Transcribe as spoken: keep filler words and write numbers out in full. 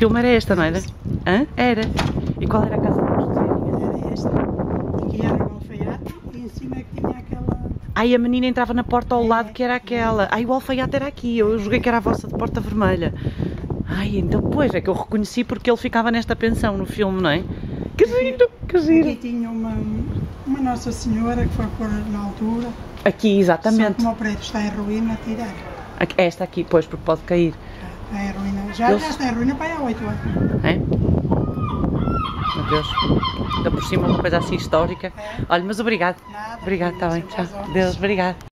filme era esta, não era? Hã? Era. E qual era a casa da José? Era esta. Aqui era o alfaiate e em cima é que tinha aquela... Ai, a menina entrava na porta ao lado que era aquela. Ai, o alfaiate era aqui, eu joguei que era a vossa de porta vermelha. Ai, então pois, é que eu reconheci porque ele ficava nesta pensão no filme, não é? Que giro, que giro. Aqui tinha uma, uma Nossa Senhora que foi pôr na altura. Aqui, Só exatamente. como o prédio está em ruína, tirar. Aqui- Esta aqui, pois, porque pode cair. Está em ruína. Já, Eles- já está em ruína para aí há oito anos. É? Meu Deus. Ainda por cima uma coisa assim histórica. Olha, mas obrigado. Nada. Obrigado, está bem. Sempre às Tchau. ordens. Deus, obrigado.